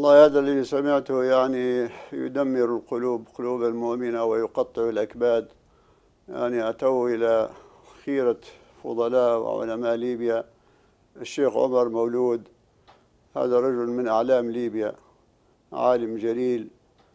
والله هذا الذي سمعته يعني يدمر القلوب، قلوب المؤمنين ويقطع الأكباد. يعني أتوا إلى خيرة فضلاء وعلماء ليبيا. الشيخ عمر مولود، هذا رجل من أعلام ليبيا، عالم جليل،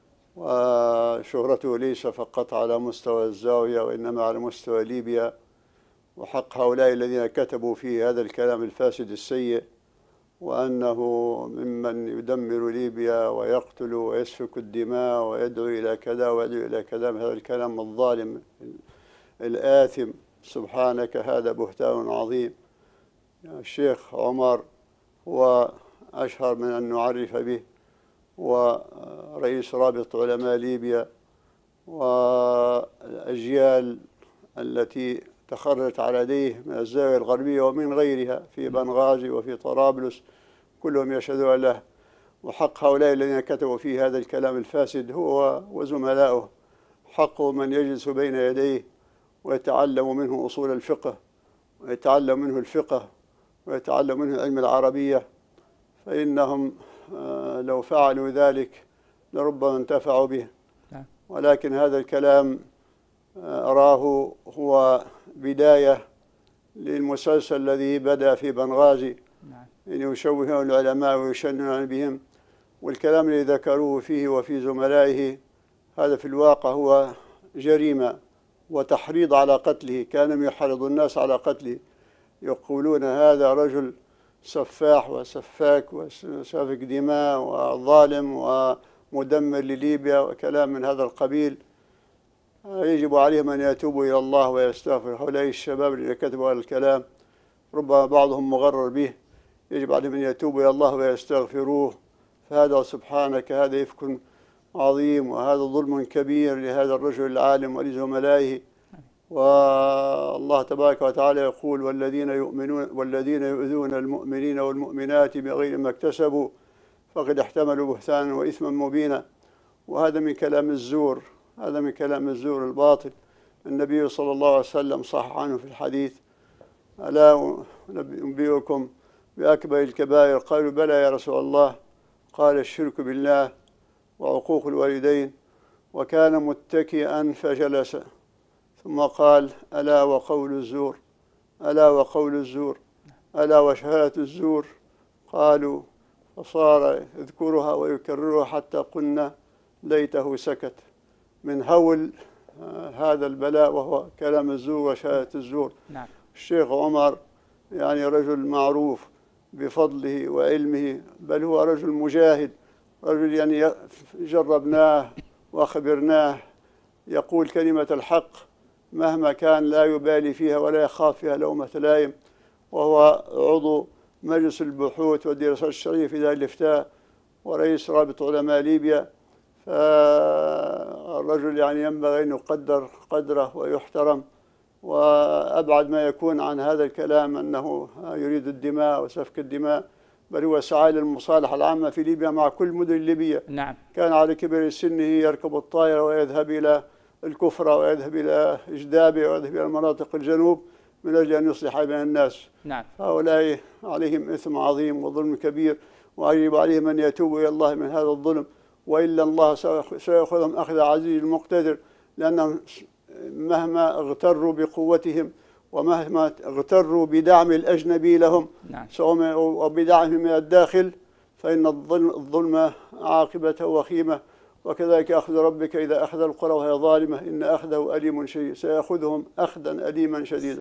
وشهرته ليس فقط على مستوى الزاوية وإنما على مستوى ليبيا. وحق هؤلاء الذين كتبوا فيه هذا الكلام الفاسد السيء، وأنه ممن يدمر ليبيا ويقتل ويسفك الدماء ويدعو إلى كذا ويدعو إلى كذا، هذا الكلام الظالم الآثم. سبحانك، هذا بهتان عظيم. الشيخ عمر هو أشهر من أن نعرف به، ورئيس رابطة علماء ليبيا، والأجيال التي تخرجت على يديه من الزاوية الغربية ومن غيرها في بنغازي وفي طرابلس كلهم يشهدون له. وحق هؤلاء الذين كتبوا فيه هذا الكلام الفاسد هو وزملاؤه، حقه من يجلس بين يديه ويتعلم منه أصول الفقه، ويتعلم منه الفقه، ويتعلم منه علم العربية، فإنهم لو فعلوا ذلك لربما انتفعوا به. ولكن هذا الكلام أراه هو بداية للمسلسل الذي بدأ في بنغازي، أن يشوهون العلماء ويشنعون بهم. والكلام الذي ذكروه فيه وفي زملائه هذا في الواقع هو جريمة وتحريض على قتله. كانوا يحرض الناس على قتله، يقولون هذا رجل سفاح وسفاك وسافك دماء وظالم ومدمر لليبيا وكلام من هذا القبيل. يجب عليهم أن يتوبوا إلى الله ويستغفر. هؤلاء الشباب الذين كتبوا هذا الكلام ربما بعضهم مغرر به، يجب عليهم أن يتوبوا إلى الله ويستغفروه. فهذا سبحانك هذا إفك عظيم، وهذا ظلم كبير لهذا الرجل العالم ولزملائه. والله تبارك وتعالى يقول: والذين يؤذون المؤمنين والمؤمنات بغير ما اكتسبوا فقد احتملوا بهتانا وإثما مبينا. وهذا من كلام الزور، هذا من كلام الزور الباطل. النبي صلى الله عليه وسلم صح عنه في الحديث: ألا أنبئكم بأكبر الكبائر؟ قالوا: بلى يا رسول الله. قال: الشرك بالله وعقوق الوالدين. وكان متكئا فجلس، ثم قال: ألا وقول الزور، ألا وقول الزور، ألا وشهادة الزور. قالوا: فصار يذكرها ويكررها حتى قلنا ليته سكت. من هول هذا البلاء وهو كلام الزور وشهادة الزور. الشيخ عمر يعني رجل معروف بفضله وعلمه، بل هو رجل مجاهد، رجل يعني جربناه وخبرناه، يقول كلمة الحق مهما كان، لا يبالي فيها ولا يخاف فيها لومة لائم. وهو عضو مجلس البحوث والدراسات الشرعية في دار الإفتاء، ورئيس رابطة علماء ليبيا. فالرجل يعني ينبغي أن يقدر قدره ويحترم، وأبعد ما يكون عن هذا الكلام أنه يريد الدماء وسفك الدماء، بل هو سعى للمصالحة العامة في ليبيا مع كل المدن الليبية. كان على كبر سنه يركب الطائرة ويذهب إلى الكفرة ويذهب إلى إجدابة ويذهب إلى مناطق الجنوب من أجل أن يصلح بين الناس. هؤلاء عليهم إثم عظيم وظلم كبير، ويجب عليهم أن يتوبوا إلى الله من هذا الظلم، وإلا الله سيأخذهم أخذ عزيز مقتدر. لأنهم مهما اغتروا بقوتهم ومهما اغتروا بدعم الأجنبي لهم وبدعمهم من الداخل، فإن الظلم عاقبته وخيمة. وكذلك أخذ ربك إذا أخذ القرى وهي ظالمة إن أخذه أليم شديد. سيأخذهم أخذا أليما شديدا.